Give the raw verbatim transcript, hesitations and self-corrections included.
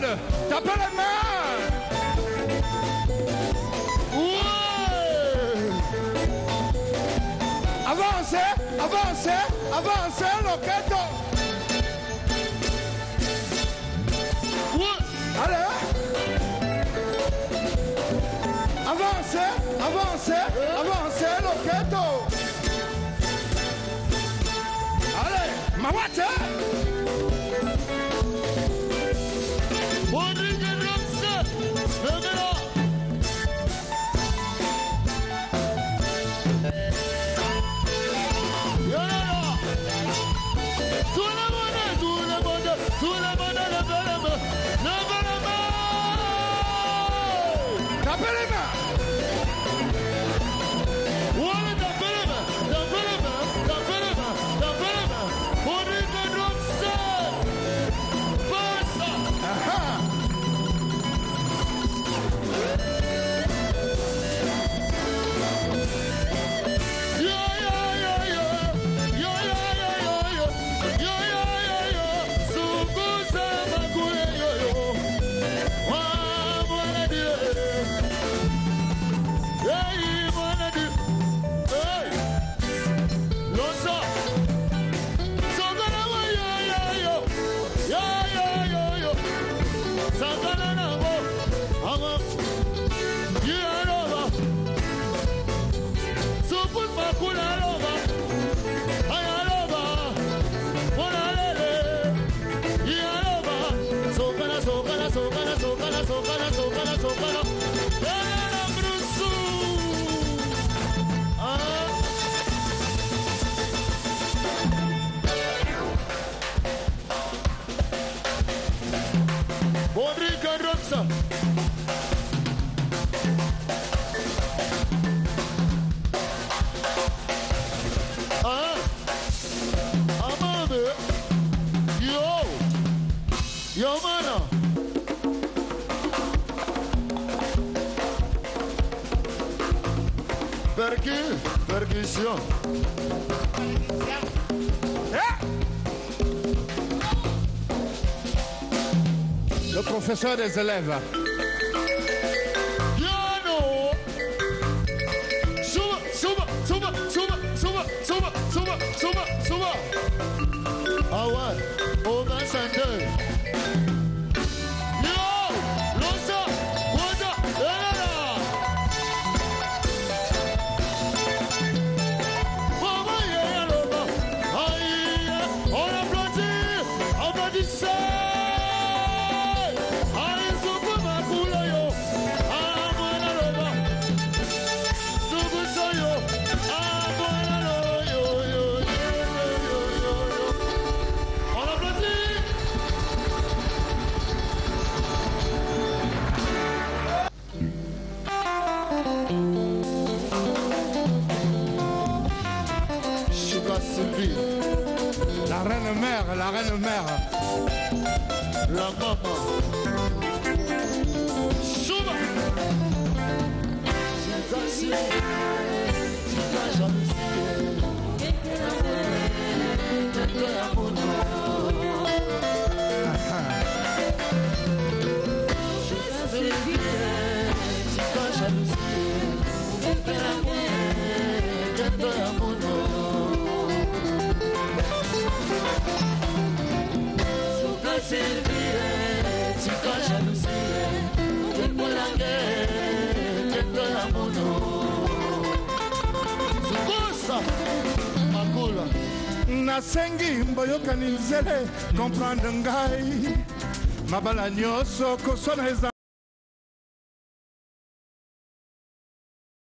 tapez les mains. Ouais. Avancez, avancez, avancez, Loketo. Ouais. Allez. Avancez, avancez, avancez, Loketo. Allez, Mawate. Percussion. Le professeur des élèves. Piano. Suba, suba, suba, suba, suba, suba, suba, suba, suba. Ah ouais, au vingt-cinq. La reine mère, la reine mère. La maman. Chouba. Nasengi mboyoka nzele comprendre ngai mabala nyoso kosona